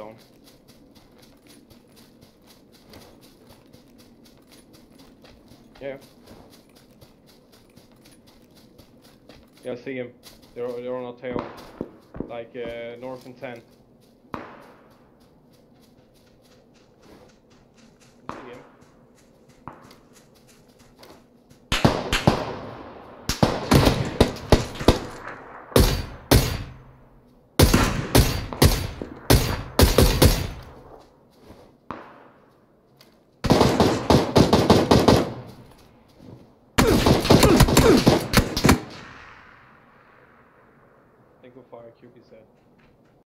down. Yeah. Yeah, I see him. They're on a tail. Like, north and 10. I see him. Think we'll fire QP set.